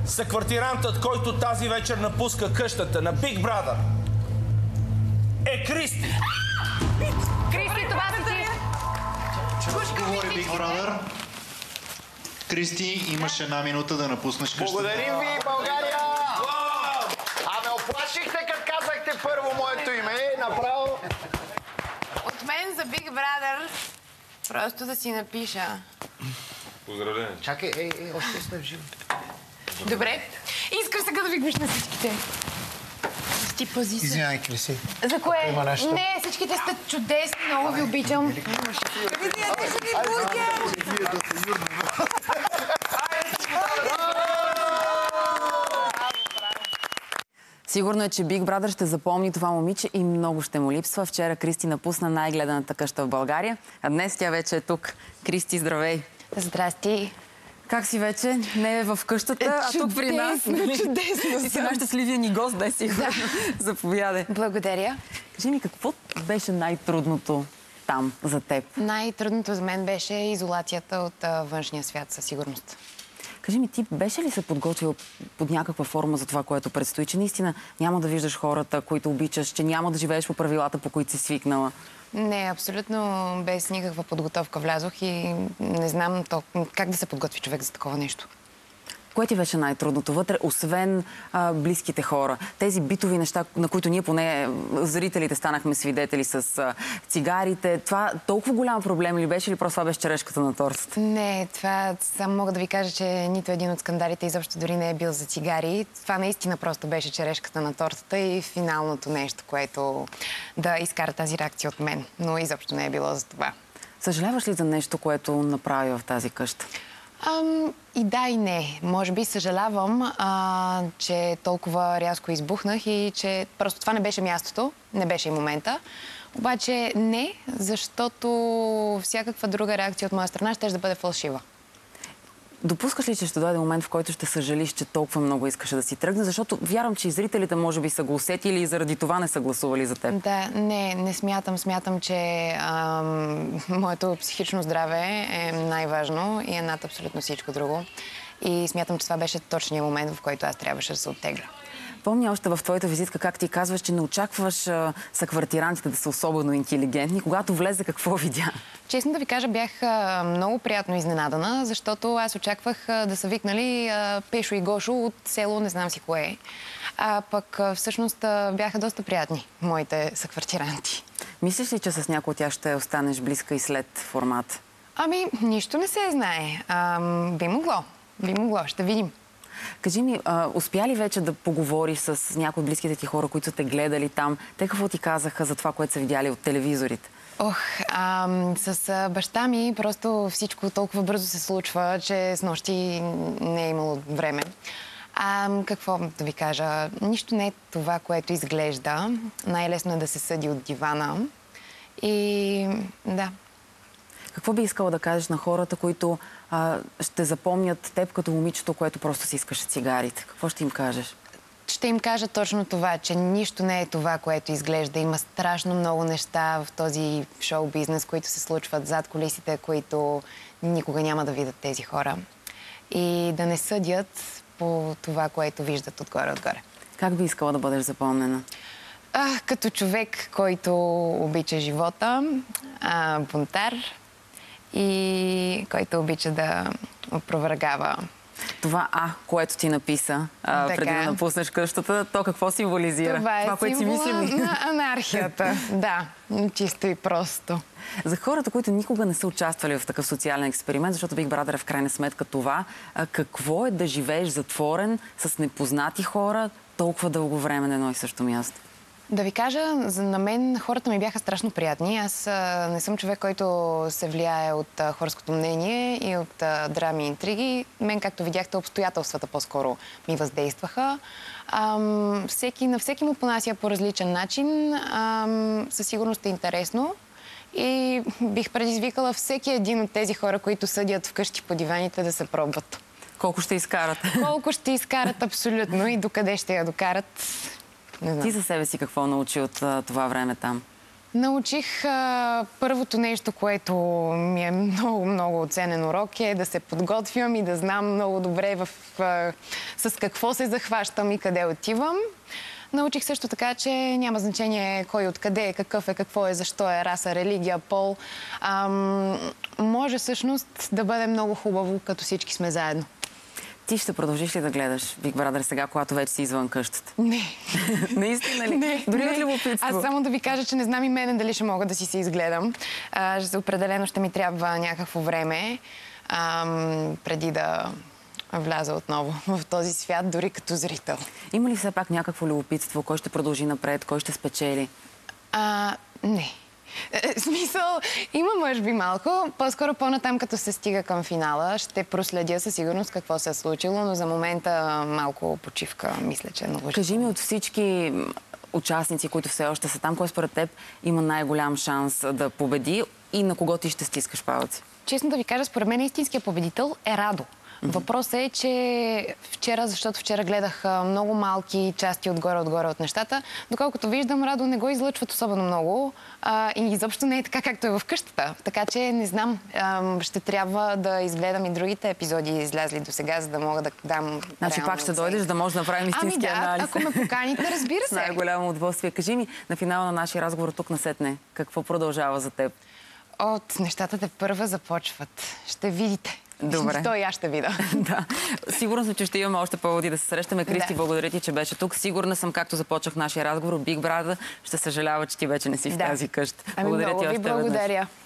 Съквартирантът, който тази вечер напуска къщата на Big Brother, е Кристи. Кристи, това си ти. Чего говори Big Brother? Кристи, имаш една минута да напуснеш къщата. Благодарим ви, България! Ме оплашихте, като казахте първо моето име. Направо... От мен за Big Brother просто да си напиша. Поздравление. Чакай, още сме в живо. Добре. Искам сега да ви гвиш на всичките. Ти пази се. Извинявай, Криси. За кое? Има нещо. Не, всичките сте чудесни, много ви обичам. Сигурно е, че Big Brother ще запомни това момиче и много ще му липсва. Вчера Кристи напусна най-гледаната къща в България, а днес тя вече е тук. Кристи, здравей! Здрасти. Как си вече? Не е в къщата, а тук при нас. Чудесно. Ти си най-щастливия ни гост, дай си. Заповядай. Благодаря. Кажи ми, какво беше най-трудното там за теб? Най-трудното за мен беше изолацията от външния свят, със сигурност. Кажи ми, ти беше ли се подготвил под някаква форма за това, което предстои? Че наистина няма да виждаш хората, които обичаш, че няма да живееш по правилата, по които си свикнала? Не, абсолютно без никаква подготовка влязох и не знам как да се подготви човек за такова нещо. Кое ти беше най-трудното вътре, освен близките хора? Тези битови неща, на които ние поне зрителите станахме свидетели с цигарите. Това толкова голям проблем ли беше или просто това беше черешката на тортата? Не, това само мога да ви кажа, че нито един от скандалите изобщо дори не е бил за цигари. Това наистина просто беше черешката на тортата и финалното нещо, което да изкара тази реакция от мен. Но изобщо не е било за това. Съжаляваш ли за нещо, което направи в тази къща? И да, и не. Може би съжалявам, че толкова рязко избухнах и че просто това не беше мястото, не беше и момента. Обаче не, защото всякаква друга реакция от моя страна ще да бъде фалшива. Допускаш ли, че ще дойде момент, в който ще съжалиш, че толкова много искаше да си тръгне? Защото вярвам, че и зрителите може би са го усетили и заради това не са гласували за теб. Да, не смятам. Смятам, че моето психично здраве е най-важно и е над абсолютно всичко друго. И смятам, че това беше точният момент, в който аз трябваше да се оттегля. Помня още в твоята визитка как ти казваш, че не очакваш съквартирантите да са особено интелигентни. Когато влезе, какво видя? Честно да ви кажа, бях много приятно изненадана, защото аз очаквах да са викнали Пешо и Гошо от село не знам си кое. А пък всъщност бяха доста приятни моите съквартиранти. Мислиш ли, че с някой от тях ще останеш близка и след формат? Нищо не се знае. Би могло. Ще видим. Кажи ми, успя ли вече да поговориш с някои от близките ти хора, които са те гледали там? Те какво ти казаха за това, което са видяли от телевизорите? С баща ми просто всичко толкова бързо се случва, че с нощи не е имало време. Какво да ви кажа? Нищо не е това, което изглежда. Най-лесно е да се съди от дивана. И да. Какво би искала да кажеш на хората, които ще запомнят теб като момичето, което просто си искаше цигарите? Какво ще им кажеш? Ще им кажа точно това, че нищо не е това, което изглежда. Има страшно много неща в този шоу-бизнес, които се случват зад кулисите, които никога няма да видят тези хора. И да не съдят по това, което виждат отгоре-отгоре. Как би искала да бъдеш запомнена? Като човек, който обича живота, бунтар и който обича да опровергава. Това което ти написа преди да напуснеш къщата, то какво символизира? Това което си мислили? На анархията. Да, чисто и просто. За хората, които никога не са участвали в такъв социален експеримент, защото Big Brother е в крайна сметка това, какво е да живееш затворен с непознати хора толкова дълго време на едно и също място? Да ви кажа, на мен хората ми бяха страшно приятни. Аз не съм човек, който се влияе от хорското мнение и от драми и интриги. Мен, както видяхте, обстоятелствата по-скоро ми въздействаха. На всеки му понася по различен начин. Със сигурност е интересно. И бих предизвикала всеки един от тези хора, които съдят вкъщи по диваните, да се пробват. Колко ще изкарат? Колко ще изкарат абсолютно и докъде ще я докарат. Ти за себе си какво научи от това време там? Научих първото нещо, което ми е много, много оценен урок е да се подготвям и да знам много добре с какво се захващам и къде отивам. Научих също така, че няма значение кой откъде е, какъв е, какво е, защо е, раса, религия, пол. Може всъщност да бъде много хубаво, като всички сме заедно. Ти ще продължиш ли да гледаш Big Brother сега, когато вече си извън къщата? Не. Наистина ли? Не. Дори от любопитство. Аз само да ви кажа, че не знам и мене дали ще мога да си се изгледам. Определено ще ми трябва някакво време преди да вляза отново в този свят, дори като зрител. Има ли все пак някакво любопитство? Кой ще продължи напред? Кой ще спечели? Не. В смисъл, има може би малко. По-скоро по-натам, като се стига към финала, ще проследя със сигурност какво се е случило, но за момента малко почивка, мисля, че е наложително. Кажи ми от всички участници, които все още са там, кой според теб има най-голям шанс да победи и на кого ти ще стискаш палци? Честно да ви кажа, според мен истинският победител е Радо. Въпросът е, че защото вчера гледах много малки части отгоре от нещата, доколкото виждам, Радо не го излъчват особено много и изобщо не е така, както е в къщата. Така че не знам, ще трябва да изгледам и другите епизоди, излязли до сега, за да мога да дам. Значи пак ще дойдеш, да можеш да направим истински анализ. Ако ме поканите, разбира се. С най-голямо удоволствие. Кажи ми, на финала на нашия разговор тук насетне, какво продължава за теб? От нещата те първа започват. Ще видите. Добре. То и аз ще видя. Да. Сигурна съм, че ще имаме още поводи да се срещаме. Кристи, благодаря ти, че беше тук. Сигурна съм, както започнах нашия разговор, Big Brother ще съжалява, че ти вече не си в тази къща. Благодаря ти още веднъж. Благодаря.